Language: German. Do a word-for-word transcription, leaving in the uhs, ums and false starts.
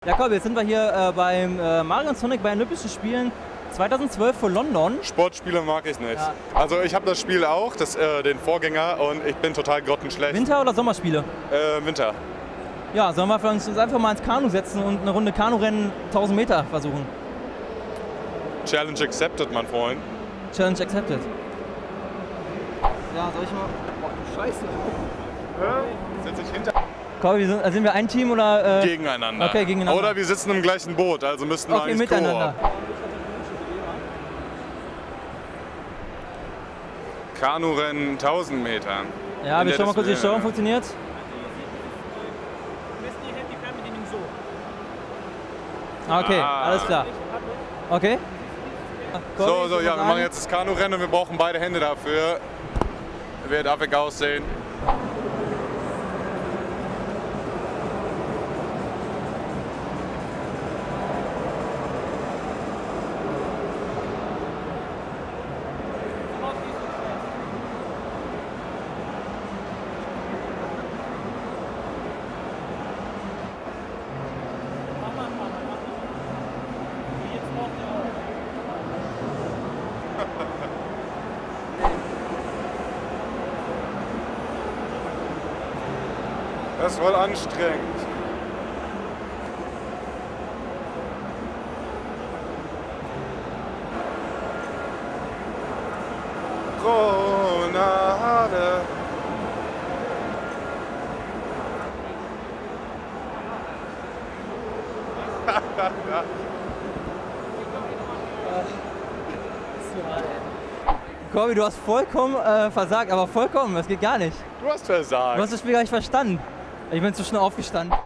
Ja, komm, jetzt sind wir hier äh, beim äh, Mario und Sonic bei den Olympischen Spielen zweitausendzwölf für London. Sportspiele mag ich nicht. Ja. Also ich habe das Spiel auch, das, äh, den Vorgänger, und ich bin total grottenschlecht. Winter- oder Sommerspiele? Äh, Winter. Ja, sollen wir uns einfach mal ins Kanu setzen und eine Runde Kanurennen tausend Meter versuchen? Challenge accepted, mein Freund. Challenge accepted. Ja, soll ich mal... Boah, du Scheiße. Setz dich hinter. Corby, sind, sind wir ein Team oder... Äh Gegeneinander. Okay, gegeneinander. Oder wir sitzen im gleichen Boot, also müssten wir Okay, eigentlich miteinander. Koop. Kanurennen tausend Metern. Ja, In wir der schauen mal kurz, wie die Disziplin, Steuerung ja. funktioniert. Ah, okay, Ah. alles klar. Okay. Corby, So, so, was ja, wir sagen? machen jetzt das Kanurennen und wir brauchen beide Hände dafür. Wird affig aussehen. Das ist wohl anstrengend. Gronade. Corby, du hast vollkommen äh, versagt, aber vollkommen, das geht gar nicht. Du hast versagt. Du hast das Spiel gar nicht verstanden. Ich bin zu schnell aufgestanden.